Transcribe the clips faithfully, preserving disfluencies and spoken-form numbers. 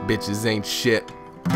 Bitches ain't shit.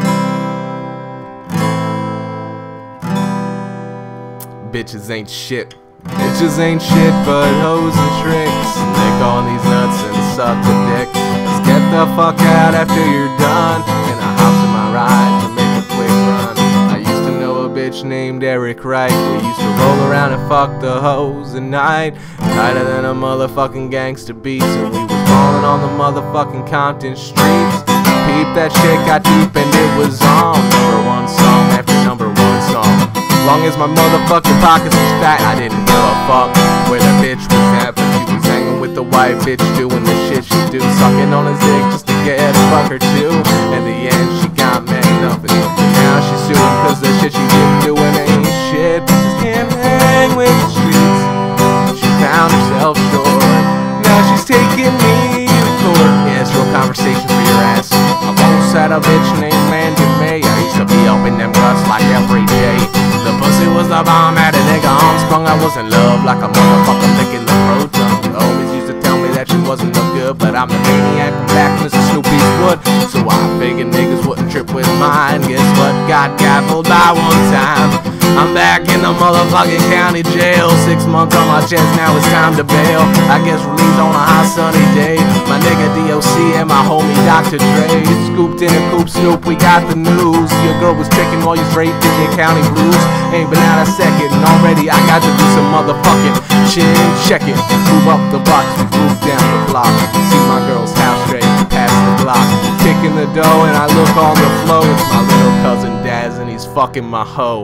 Bitches ain't shit. Bitches ain't shit but hoes and tricks. Lick on these nuts and suck the dick. Just get the fuck out after you're done. And I hops in my ride to make a quick run. I used to know a bitch named Eric Wright. We used to roll around and fuck the hoes at night. Tighter than a motherfucking gangster beat. So we was balling on the motherfucking Compton streets. Peep, that shit got deep and it was on. Number one song after number one song. Long as my motherfucking pockets was fat, I didn't give a fuck where the bitch was at. But she was hanging with the white bitch doing the shit she do, sucking on his dick just to get a fuck or two. In the end she got mad enough and now she's suing cause the shit she didn't do ain't shit. Just can't hang with the streets. She found herself short. Now she's taking me to court. Yeah, it's real conversation for your ass. I once had a bitch named Mandy May. I used to be up in them guts like every day. The pussy was the bomb, had a nigga Armstrong. I was in love like a motherfucker licking the proton. The homies used to tell me that she wasn't no good, but I'm the maniac from back Mister Snoopy's wood. So I figured niggas wouldn't trip with mine. Guess what? Got gaffled by one time. I'm back in the motherfucking county jail. Six months on my chest, now it's time to bail. I guess released on a hot sunny day. My nigga D O C and my homie Doctor Dre scooped in a coupe, Snoop, we got the news. Your girl was tricking while you straight Disney County blues. Ain't been out a second and already I got to do some motherfucking chin checking. Move up the box, we move down the block. See my girl's house straight past the block. Kicking the dough and I look on the floor. It's my little cousin Daz and he's fucking my hoe.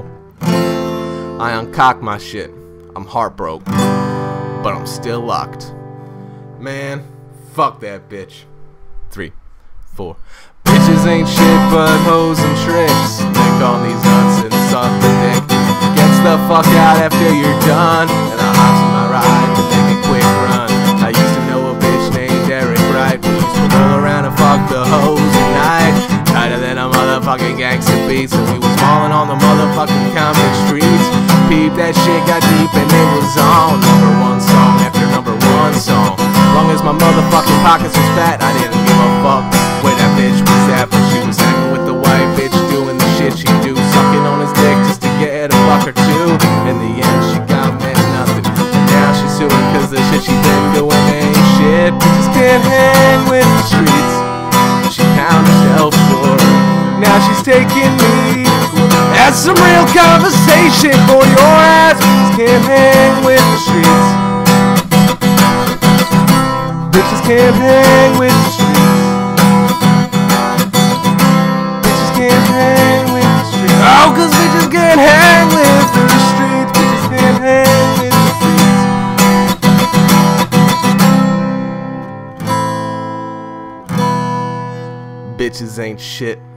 I uncock my shit. I'm heartbroken, but I'm still locked. Man, fuck that bitch. Three, four. Bitches ain't shit but hoes and tricks. Lick on these nuts and suck the dick. Gets the fuck out after you're done. And I hops in my ride to make a quick run. I used to know a bitch named Eric Wright. We used to roll around and fuck the hoes at night. Tighter than a motherfucking gangster beat. So we was falling on the motherfucking Compton streets. Peep, that shit got deep and it was on. Number one song after number one song. Long as my motherfucking pockets was fat, I didn't give a fuck where that bitch was at. But she was hanging with the white bitch doing the shit she do, sucking on his dick just to get a buck or two. In the end she got mad nothing. And now she's suing cause the shit she been doing ain't shit. Just can't hang with the streets. She found herself short. Now she's taking me. That's some real conversation for your ass. Bitches can't hang with the streets. Bitches can't hang with the streets. Bitches can't hang with the streets. Oh, cause bitches can't hang with the streets. Bitches can't hang with the streets. Bitches ain't shit.